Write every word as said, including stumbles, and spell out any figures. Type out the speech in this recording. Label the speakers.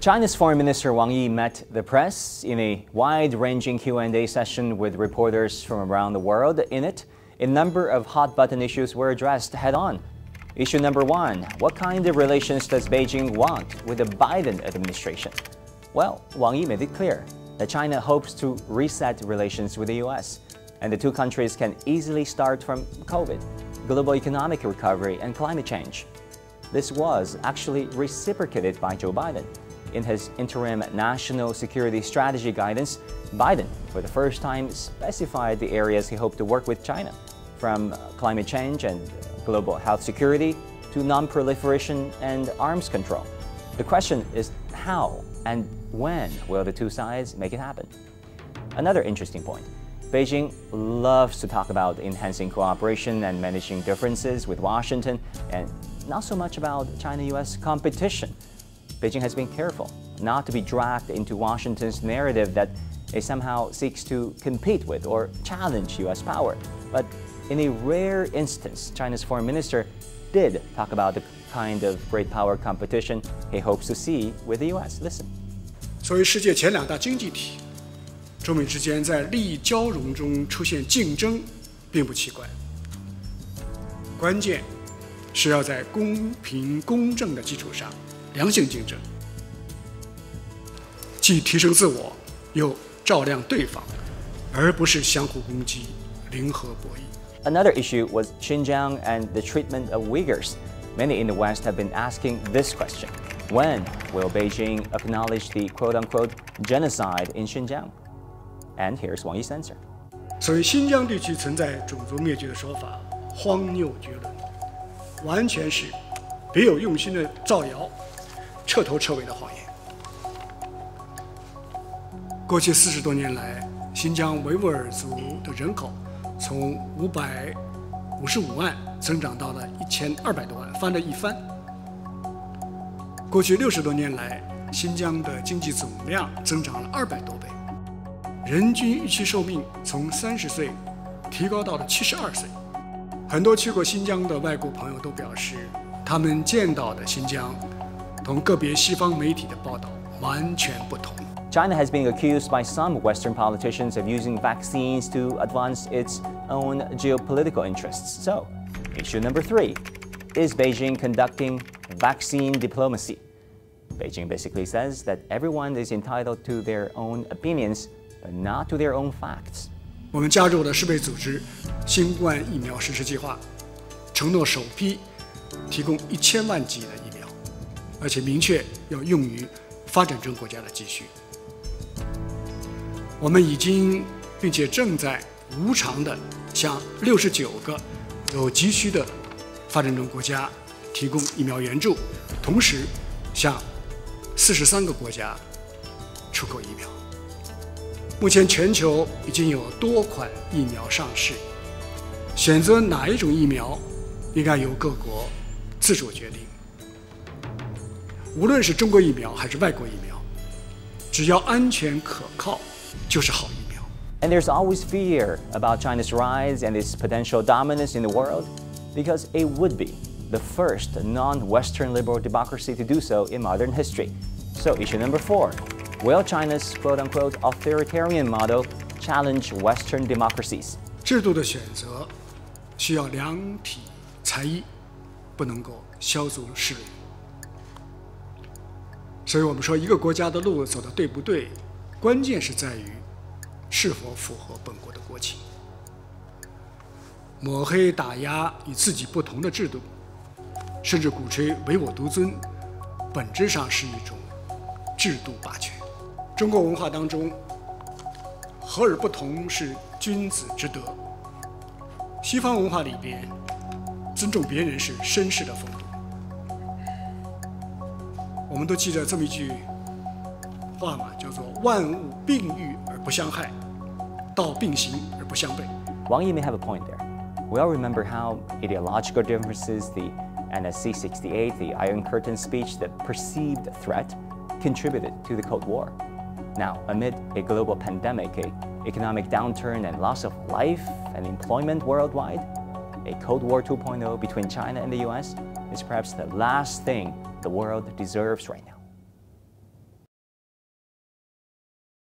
Speaker 1: China's Foreign Minister Wang Yi met the press in a wide-ranging Q and A session with reporters from around the world. In it, a number of hot-button issues were addressed head-on. Issue number one, what kind of relations does Beijing want with the Biden administration? Well, Wang Yi made it clear that China hopes to reset relations with the U S, and the two countries can easily start from COVID, global economic recovery, and climate change. This was actually reciprocated by Joe Biden. In his interim national security strategy guidance, Biden, for the first time, specified the areas he hoped to work with China, from climate change and global health security to non-proliferation and arms control. The question is how and when will the two sides make it happen? Another interesting point. Beijing loves to talk about enhancing cooperation and managing differences with Washington, and not so much about China U S competition. Beijing has been careful not to be dragged into Washington's narrative that it somehow seeks to compete with or challenge U S power. But in a rare instance, China's foreign minister did talk about the kind of great power competition he hopes to see with the U S. Listen.
Speaker 2: 作为世界前两大经济体，中美之间在利益交融中出现竞争，并不奇怪。关键是要在公平公正的基础上良性竞争，既提升自我，又照亮对方，而不是相互攻击、零和博弈。
Speaker 1: Another issue was Xinjiang and the treatment of Uyghurs. Many in the West have been asking this question. When will Beijing acknowledge the quote-unquote genocide in Xinjiang? And here's Wang Yi's answer.
Speaker 2: 所谓新疆地区存在种族灭绝的说法，荒谬绝伦，完全是别有用心的造谣，彻头彻尾的谎言。过去四十多年来，新疆维吾尔族的人口从五百五十五万增长到了一千二百多万，翻了一番。过去六十多年来，新疆的经济总量增长了二百多倍，人均预期寿命从三十岁提高到了七十二岁。很多去过新疆的外国朋友都表示，他们见到的新疆同个别西方媒体的报道完全不同。
Speaker 1: China has been accused by some Western politicians of using vaccines to advance its own geopolitical interests. So, issue number three, is Beijing conducting vaccine diplomacy? Beijing basically says that everyone is entitled to their own opinions, but not to their own facts.
Speaker 2: 我们加入了世卫组织新冠疫苗实施计划，承诺首批提供一千万剂的疫苗，而且明确要用于发展中国家的急需。 我们已经并且正在无偿地向六十九个有急需的发展中国家提供疫苗援助，同时向四十三个国家出口疫苗。目前全球已经有多款疫苗上市，选择哪一种疫苗，应该由各国自主决定。无论是中国疫苗还是外国疫苗，只要安全可靠。 就是好疫苗。
Speaker 1: And there's always fear about China's rise and its potential dominance in the world, because it would be the first non-Western liberal democracy to do so in modern history. So issue number four, will China's quote-unquote authoritarian model challenge Western democracies?
Speaker 2: 制度的选择需要量体裁衣，不能够削足适履。所以我们说，一个国家的路走得对不对？ 关键是在于是否符合本国的国情。抹黑打压与自己不同的制度，甚至鼓吹唯我独尊，本质上是一种制度霸权。中国文化当中，和而不同是君子之德。西方文化里边，尊重别人是绅士的风度。我们都记得这么一句 话嘛，叫做万物并育而不相害，道并行而不相悖。
Speaker 1: Wang Yi may have a point there. We all remember how ideological differences, the N S C sixty-eight, the Iron Curtain speech, the perceived threat, contributed to the Cold War. Now, amid a global pandemic, an economic downturn, and loss of life and employment worldwide, a Cold War two point oh between China and the U S is perhaps the last thing the world deserves right now.